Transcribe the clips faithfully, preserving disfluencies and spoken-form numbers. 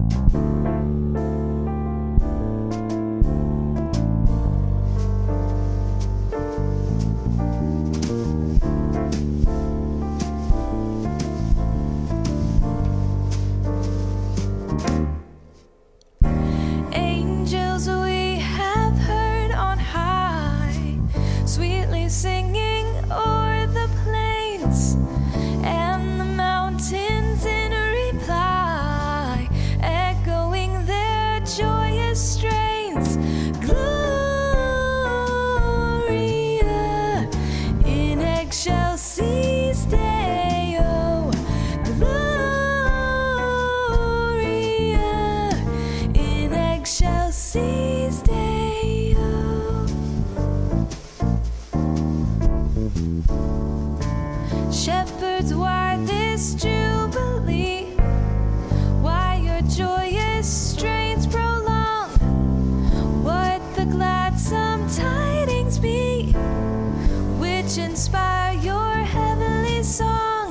Shepherds, why this jubilee? Why your joyous strains prolong? What the gladsome tidings be, which inspire your heavenly song?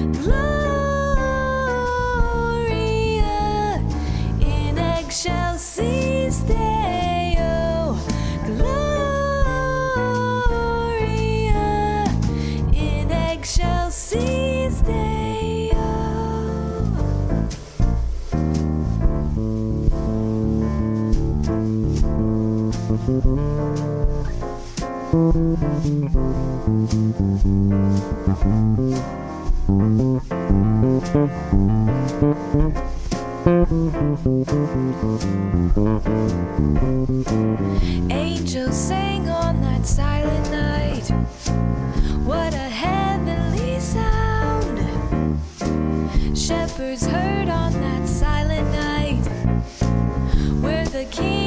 Gloria in excelsis Deo. Gloria in excelsis Deo. Angels sang on that silent night. What a heavenly sound. Shepherds heard on that silent night, where the King